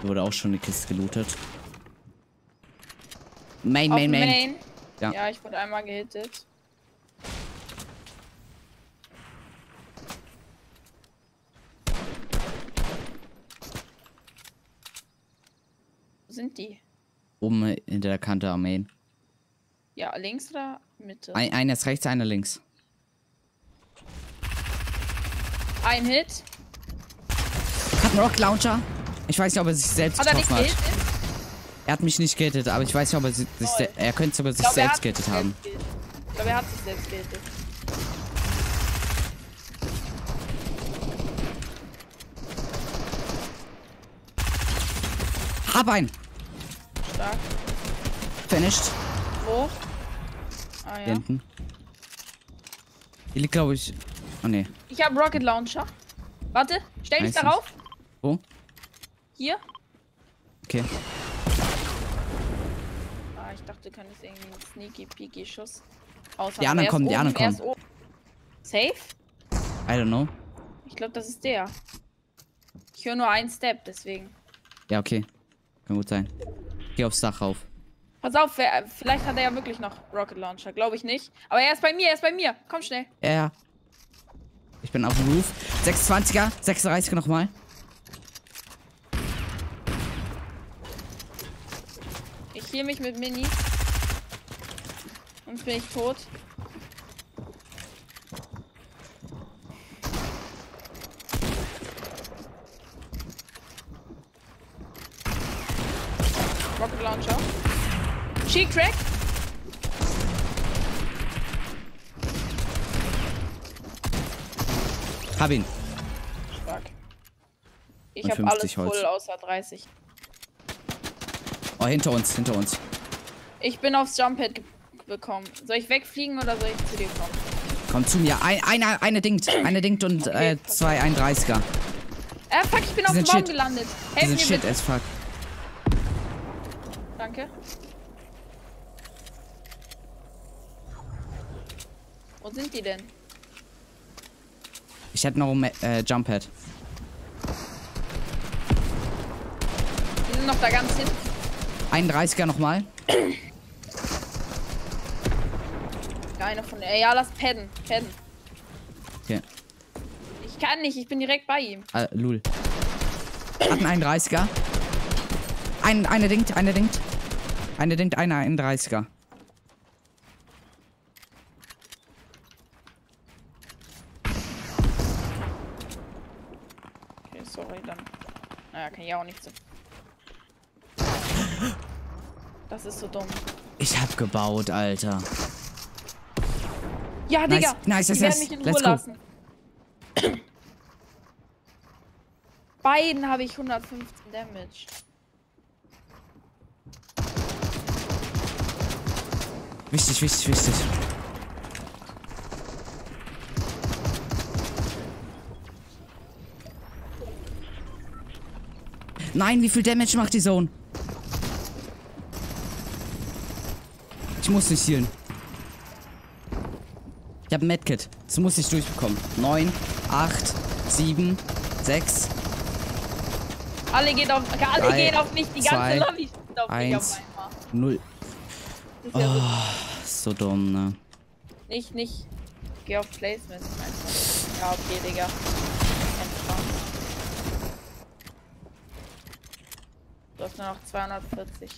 Hier wurde auch schon eine Kiste gelootet. Main. Ja. Ja, ich wurde einmal gehittet. Wo sind die? Oben hinter der Kante am Main. Ja, links oder Mitte? Einer ist rechts, einer links. Ein Hit. Hat einen Rocket Launcher. Ich weiß nicht, ob er sich selbst Hat er nicht getroffen hat. gehittet? Er hat mich nicht gehittet, aber ich weiß nicht, ob er sich er könnte sogar sich selbst gehittet haben. Ich glaube, er hat sich selbst gehittet. Hab einen. Stark. Finished. Wo? Ah Hier ja. hinten. Hier liegt, glaube ich. Oh ne. Ich habe Rocket Launcher. Warte, stell dich Meistens. darauf. Wo? Hier. Okay. Ah, ich dachte, du könntest irgendwie einen sneaky peaky Schuss aushauen. Die anderen kommen, die anderen kommen. Safe? I don't know. Ich glaube, das ist der. Ich höre nur einen Step, deswegen. Ja, okay. Kann gut sein. Geh aufs Dach rauf. Pass auf, vielleicht hat er ja wirklich noch Rocket Launcher. Glaube ich nicht. Aber er ist bei mir, Komm schnell. Ja. Ich bin auf dem Roof. 26er, 36er nochmal. Ich heal mich mit Minis. Sonst bin ich tot. Rocket Launcher. Cheek Crack. Hab ihn. Stark. Ich Und habe alles 50 Holz. voll außer 30. Oh, hinter uns. Ich bin aufs Jump-Pad bekommen. Soll ich wegfliegen oder soll ich zu dir kommen? Komm zu mir. Eine dingt und Okay, zwei 31er. Fuck, ich bin auf dem sind Baum shit. gelandet. Die Helf sind mir shit bitte. as fuck. Danke. Wo sind die denn? Ich hätte noch ein Jump Pad. Die sind noch da ganz hinten. 31er nochmal. Eine von der. Ja, lass padden. Okay. Ich kann nicht, ich bin direkt bei ihm. Lul. Hat einen 31er. Eine dingt. Eine 31er. Okay, sorry, dann. Naja, kann ich auch nicht so. Das ist so dumm. Ich hab gebaut, Alter. Ja, Digga. Nice, Die werden mich in Ruhe let's go. lassen. Beiden habe ich 115 Damage. Wichtig. Nein, wie viel Damage macht die Zone? Ich muss nicht healen. Ich habe ein Medkit. Das muss ich durchbekommen. 9, 8, 7, 6, Alle gehen auf mich. Die ganze zwei, Lobby steht auf mich 1, auf einmal. 0. Das ist ja So dumm, ne? nicht. Geh auf Placement einfach. Ja, okay, Digga. Entspannt. Du hast nur noch 240.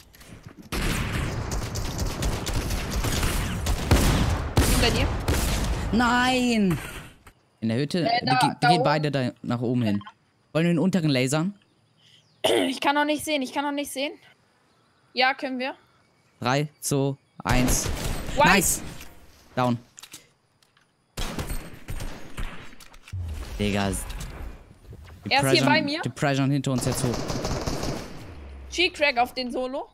Hinter dir? Nein! In der Hütte. Da Wir gehen oben. beide da nach oben hin. Wollen wir den unteren lasern? Ich kann noch nicht sehen. Ja, können wir. 3, 2, 1. White. Nice! Down. Digga. Er ist hier bei mir. Die Pressure hinter uns jetzt hoch. Cheek-Crack auf den Solo.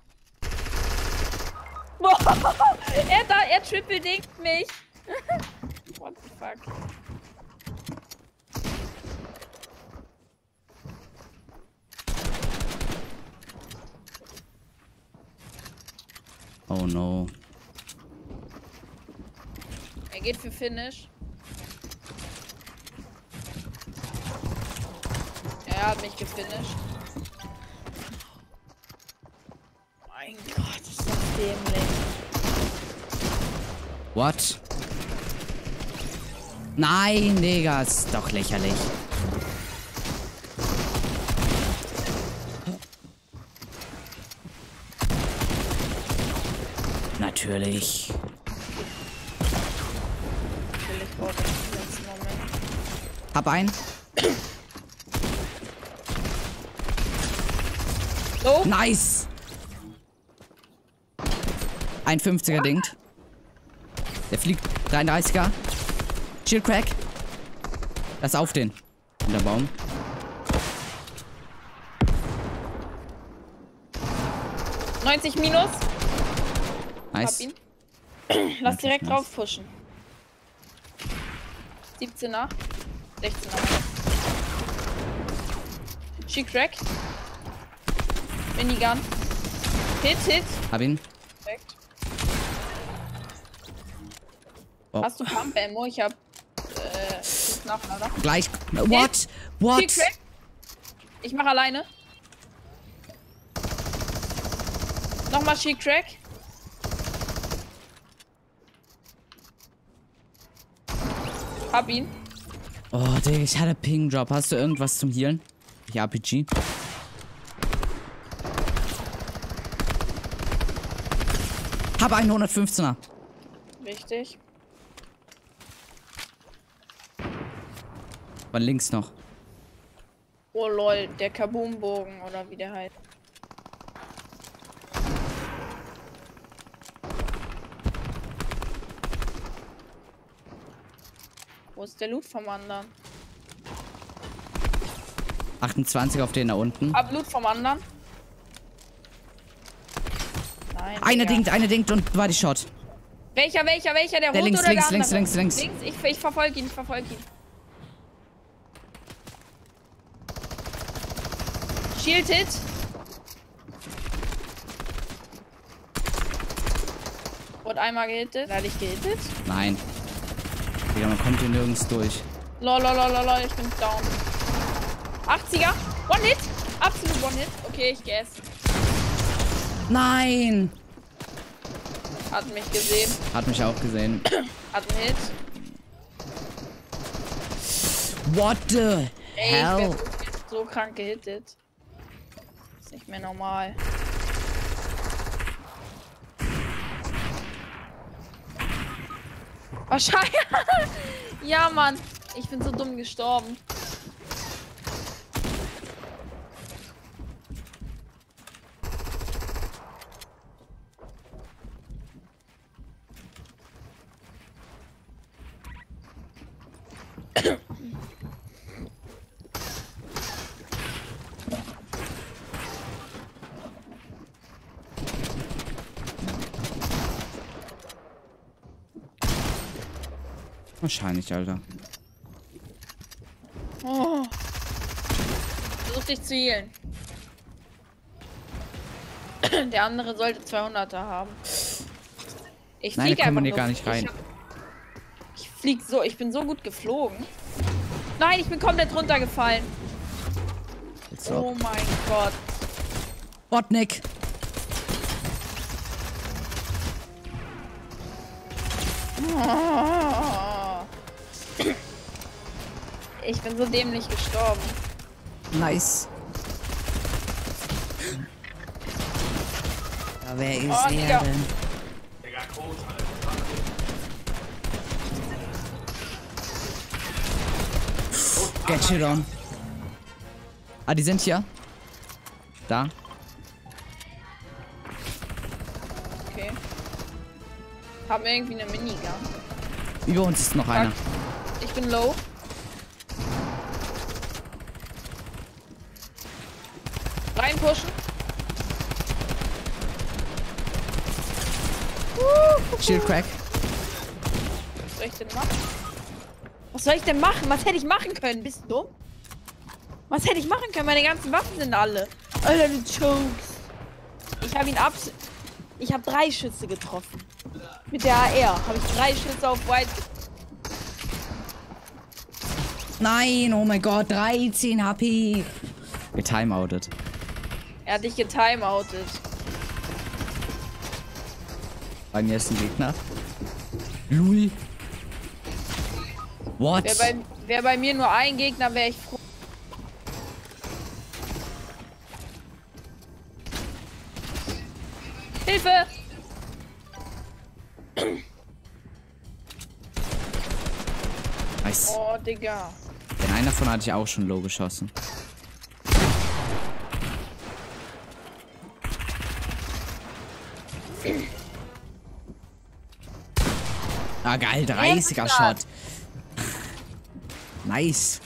Er triple-dingt mich. What the fuck? Oh no. Er geht für Finish. Er hat mich gefinisht. mein Gott, ist das dämlich. What? Nein, Digga, ist doch lächerlich. Natürlich. Natürlich braucht das im letzten Moment. Hab einen. So? Nice. Ein 50er dingt. Der fliegt 33er. Shield Crack. Lass auf den. Unter Baum. $90 minus. Nice. Hab ihn. Lass direkt drauf pushen. 17er. 16er. She crack. Minigun. Hit. Hab ihn. Perfekt. Oh. Hast du Pump Ammo? Ich hab Knochen, oder? Gleich. What? What? She crack. Ich mach alleine. Nochmal She crack. Hab ihn. Oh, Digga, ich hatte Ping Drop. Hast du irgendwas zum Healen? Ja, RPG. Hab einen 115er. Richtig. Von links noch. Oh lol, der Kaboom-Bogen oder wie der heißt. Wo ist der Loot vom anderen? 28 auf den da unten. Hab Loot vom anderen. Nein. Eine Digga. dingt und Body Shot. Welcher? Der rote links, oder links, der andere? links. Ich verfolge ihn, Shield Hit. Wurde einmal gehittet. Werde ich gehittet? Nein. Digga, man kommt hier nirgends durch. Lol, ich bin down. 80er. One Hit. Absolut One Hit. Okay, ich guess. Nein! Hat mich gesehen. Hat mich auch gesehen. Hat einen Hit. What the Ey, ich hell? werd so krank gehittet. Ist nicht mehr normal. Wahrscheinlich. Ja, Mann. Ich bin so dumm gestorben. Wahrscheinlich, Alter. Oh. Versuch dich zu healen. Der andere sollte 200er haben. Ich Nein, die fliege kommen einfach hier nur. gar nicht rein. Ich flieg so, ich bin so gut geflogen. Nein, ich bin komplett runtergefallen. Oh mein Gott. Botnik. Oh. Ich bin so dämlich gestorben. Nice. Ja, wer ist Oh, er Digga. denn? Get shit on. Ah, die sind hier. Da. Okay. Haben irgendwie eine Minigun. Über uns ist noch einer. Ich bin low. Reinpushen. Shield Crack. Was soll ich denn machen? Was soll ich denn machen? Was hätte ich machen können? Bist du dumm? Was hätte ich machen können? Meine ganzen Waffen sind alle. Alter, du Chokes. Ich habe ihn Ich habe 3 Schüsse getroffen. Mit der AR habe ich 3 Schüsse auf White. Nein, oh mein Gott, 13 HP. Getimeoutet. Er hat dich getimeoutet. Bei mir ist ein Gegner. Lul. What? Wär bei mir nur ein Gegner, wäre ich froh. Hilfe! Nice. Oh, Digga. Den einen davon hatte ich auch schon low geschossen. Ah, geil, 30er Shot. Nice.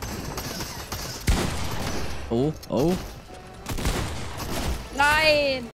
Oh, oh. Nein!